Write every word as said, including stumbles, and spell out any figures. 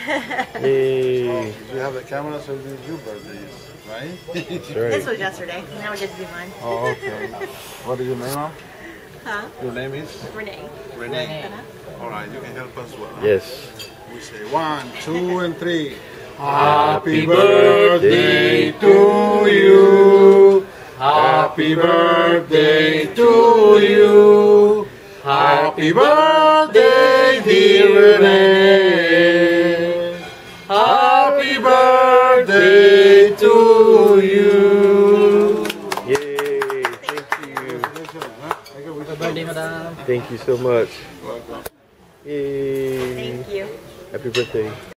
Yay. Oh, you have the camera, so it's your birthdays, right? That's right. This was yesterday. Now we get to do mine. Oh, okay. What is your name, ma'am? Huh? Your name is? Renee. Renee. Uh-huh. All right, you can help us well. Huh? Yes. We say one, two, and three. Happy birthday to you. Happy birthday to you. Happy birthday, dear Renee. Happy birthday to you. Yay, thank you. Happy birthday, madam. Thank you so much. Welcome. Yay. Thank you. Happy birthday.